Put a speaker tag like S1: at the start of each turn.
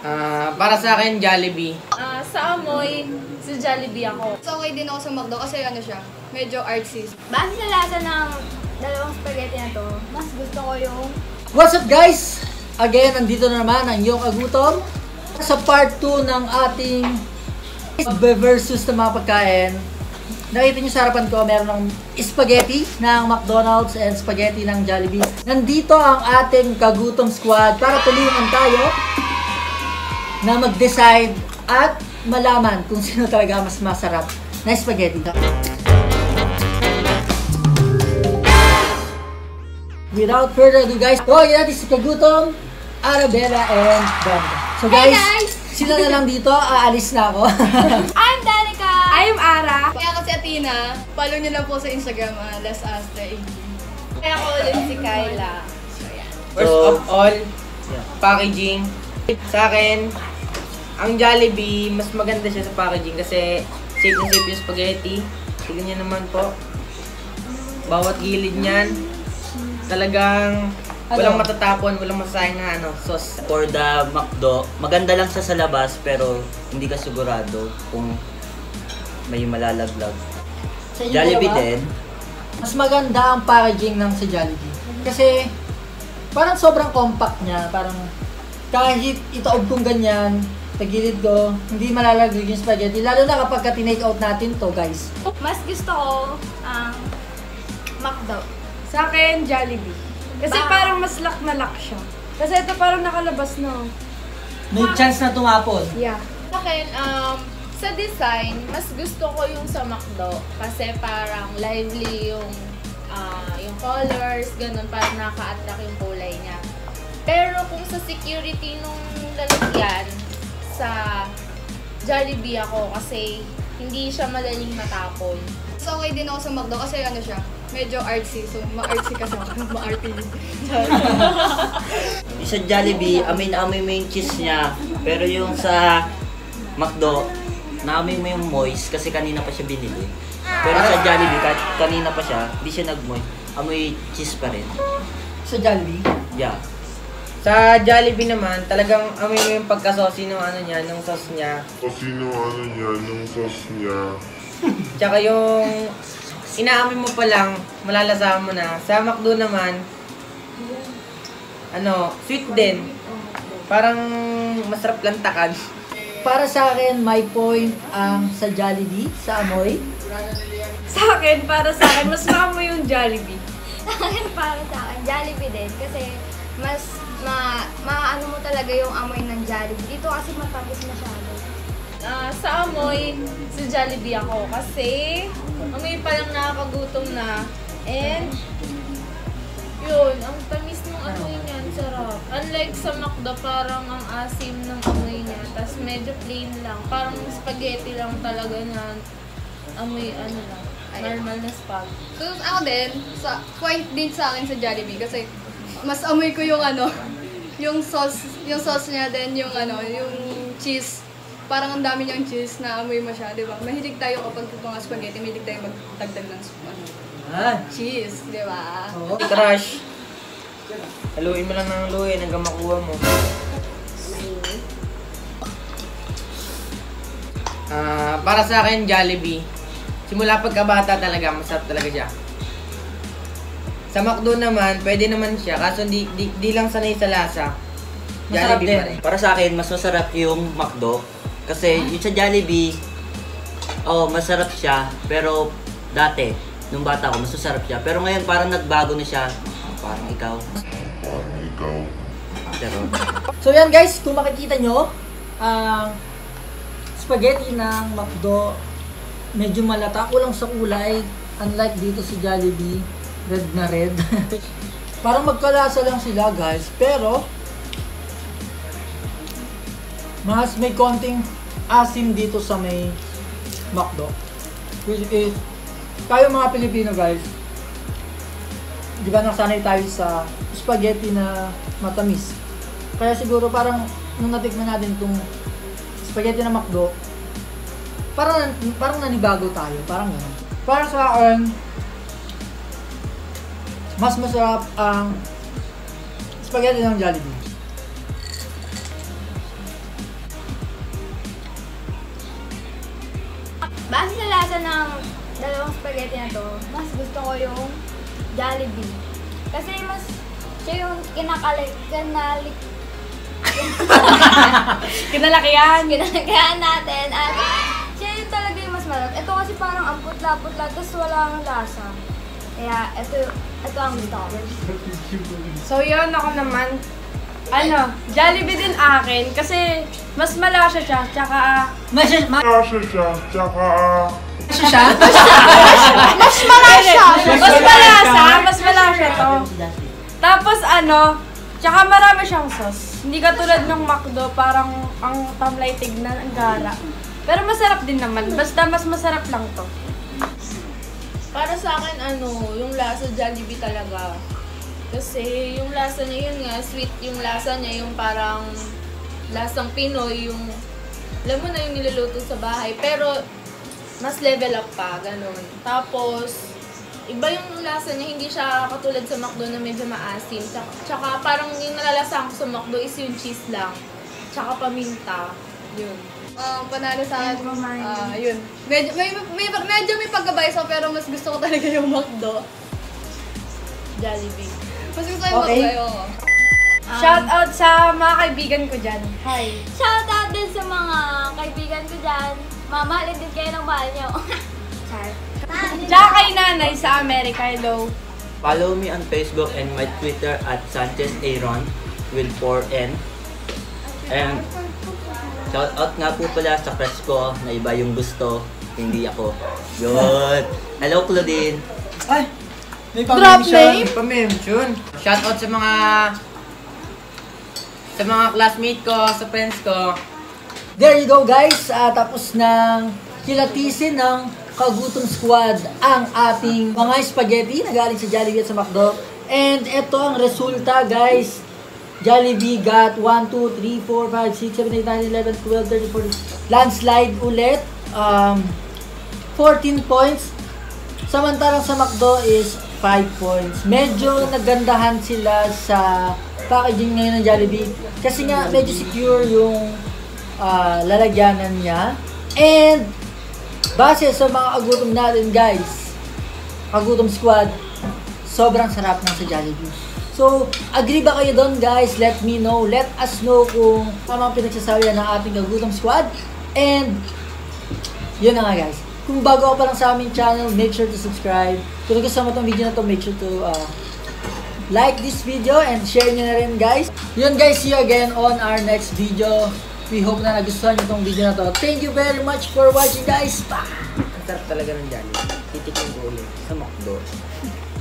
S1: Para sa akin, Jollibee.
S2: Sa amoy, sa Jollibee ako.
S3: So, okay din ako sa McDo kasi ano siya, medyo artsy.
S4: Base sa lasa ng dalawang spaghetti na to, mas gusto ko yung...
S5: What's up guys? Again, nandito na naman ang iyong kagutom sa part 2 ng ating versus na mga pagkain. Nakita nyo sa harapan ko, meron ng spaghetti ng McDonald's and spaghetti ng Jollibee. Nandito ang ating kagutom squad para tulungan tayo na mag-decide at malaman kung sino talaga mas masarap na spaghetti. Without further ado guys, tawagin natin si Kagutom, Arabella, and Danica. So guys, sila na lang dito, aalis na ako.
S4: I'm Danica!
S2: I'm Ara.
S3: Kaya kasi Athena, follow nyo lang po sa Instagram, Let's Ask the AG.
S2: Kaya ako ulit si Kyla.
S1: First of all, packaging. Sa akin, ang Jollibee, mas maganda siya sa packaging kasi safe na safe yung spaghetti. Tignan niyo naman po. Bawat gilid niyan, talagang walang matatapon, walang masayang na sauce.
S6: For the McDo, maganda lang siya sa labas pero hindi ka sigurado kung may malalaglag.
S5: Sa inyo
S6: Jollibee
S5: ba?
S6: din.
S5: Mas maganda ang packaging ng sa Jollibee. Kasi parang sobrang compact niya. Parang kahit itaob kong ganyan, tagilid ko, hindi malalaglag yung spaghetti. Lalo na kapag tinake out natin to guys.
S4: Mas gusto ko ang McDo.
S2: Sa akin, Jollibee. Kasi parang mas lock na lock siya. Kasi ito parang nakalabas na.
S5: May chance na tumapon.
S2: Yeah.
S7: Sa akin, sa design, mas gusto ko yung sa McDo kasi parang lively yung colors, ganun, parang nakaka-attract yung kulay niya. Pero kung sa security nung lalagyan, sa Jollibee ako kasi hindi siya madaling matapon.
S3: So, okay din ako sa McDo kasi ano siya, medyo artsy. So, ma-artsy kasi ako, ma-arty.
S6: Yung sa Jollibee, amin-amin mo yung cheese niya. Pero yung sa McDo, naamin mo yung moist kasi kanina pa siya binili. Pero sa Jollibee, kahit kanina pa siya, hindi siya nag-moist. Amoy cheese pa rin.
S5: Sa Jollibee?
S6: Yeah.
S1: Sa Jollibee naman, talagang amoy mo yung pagka-saucy ng nung sauce niya.
S8: Nung sauce niya.
S1: Tsaka yung inaamoy mo pa lang, malalasahan mo na. Sa McDo naman, sweet din. Parang masarap lantakan.
S5: Para sa akin, my point ang sa Jollibee, sa amoy.
S2: Sa akin, para sa akin, mas maamoy yung Jollibee.
S4: Para sa akin, Jollibee din. Kasi mas maano mo talaga yung amoy ng Jollibee. Dito kasi matapos masyado.
S7: Sa amoy, sa Jollibee ako kasi amoy pa lang nakakagutom na. And yun, ang tamis ng amoy niya, ang sarap. Unlike sa McDo, parang ang asim ng amoy niya. Tapos medyo plain lang. Parang spaghetti lang talaga na amoy lang. Normal na spag.
S3: So, ako din, point din sa akin sa Jollibee kasi mas amoy ko yung yung sauce niya, then yung cheese. Parang ang dami niyang cheese na amoy mo siya, di ba? Mahilig tayo kapag mga spaghetti, mahilig tayo magdagdag ng cheese, di ba?
S5: Oo.
S1: Crush. Haluin mo lang ng haluin hanggang makuha mo. Para sa akin, Jollibee. Simula pagkabata talaga, masarap talaga siya. Sa McDo naman, pwede naman siya, kaso di lang sanay sa lasa.
S5: Masarap
S1: Jollibee
S5: din.
S1: pa rin.
S6: Para sa akin, mas masarap yung McDo. Kasi yung sa Jollibee, masarap siya. Pero dati, nung bata ko, mas masarap siya. Pero ngayon, parang nagbago na siya. Parang ikaw. Pero,
S5: So yan guys, kung makikita nyo, ang spaghetti ng McDo, medyo malata, kulang sa kulay. Unlike dito sa Jollibee, red na red. Parang magkalasa lang sila guys, pero mas may konting asim dito sa may McDo. Which is, tayo mga Pilipino guys, di ba nasanay tayo sa spaghetti na matamis. Kaya siguro parang nung natikman natin itong spaghetti na McDo, parang nanibago tayo, parang gano'n. Para sa akin, mas masarap ang spaghetti ng Jollibee.
S4: base sa lasa ng dalawang spaghetti na to, mas gusto ko yung Jollibee. Kasi mas siya yung
S2: Kinalakihan.
S4: kinalakihan natin at siya yung talaga yung mas masarap. Ito kasi parang ang putla-putla tapos walang lasa. Kaya ito ang gusto ko.
S2: So yun, ako naman, Jollibee din akin kasi mas malasa siya, tsaka
S8: Kasha siya, tsaka
S2: mas malasa to. Tapos tsaka marami siyang sauce. Hindi katulad ng McDo, parang ang tamlay tignan, ang gara. Pero masarap din naman, basta mas masarap lang to.
S7: Para sa akin, yung lasa Jollibee talaga. Kasi yung lasa niya yun nga, sweet yung lasa niya, yung parang lasang Pinoy, yung alam mo na yung niluluto sa bahay. Pero mas level up pa, ganun. Tapos, iba yung lasa niya, hindi siya katulad sa McDo na medyo maasim. Tsaka parang yung nalalasahan ko sa McDo is yung cheese lang. Tsaka paminta. Yun.
S3: Panalo sa akin, yun. Medyo may pagkabayso pero mas gusto ko talaga yung McDo.
S7: Jollibee.
S3: Mas gusto ko yung McDo.
S2: Shout out sa mga kaibigan ko dyan. Hi.
S4: Shoutout din sa mga kaibigan ko dyan. Mamahalin din kayo ng mahal nyo. Char.
S2: Tsaka kay nanay sa America, hello.
S6: Follow me on Facebook and my Twitter at Sanchez Aaron with 4N. And shout out nga po pala sa crush ko na iba yung gusto, hindi ako. Yun. Hello, Claudine.
S5: Ay! May
S2: Drop name?
S1: Pa-mention. Shoutout sa mga classmate ko, sa friends ko.
S5: There you go guys, tapos nang kilatisin ng Kagutom Squad ang ating mga spaghetti na galing sa Jollibee at sa McDo. And ito ang resulta guys. Jollibee got 1, 2, 3, 4, 5, 6, 7, 8, 9, 11, 12, 13, 14. Landslide ulit. 14 points. Samantalang sa McDo is 5 points. Medyo nagandahan sila sa packaging ngayon ng Jollibee. Kasi nga medyo secure yung lalagyanan niya. And base sa mga agutom natin guys, Agutom Squad, sobrang sarap ng sa Jollibee. So, agree ba kayo doon guys? Let me know. Let us know kung ano ang pinagsasabi ng ating Agutom Squad. And yun na nga guys. Kung bago ka pa lang sa aming channel, make sure to subscribe. Kung nagustuhan mo itong video na to, make sure to like this video and share nyo na rin guys. Yun guys, see you again on our next video. We hope na nagustuhan nyo itong video na to. Thank you very much for watching guys. Bye!
S1: Ang sarap talaga ng Jollibee. Titikin ko ulit sa McDo.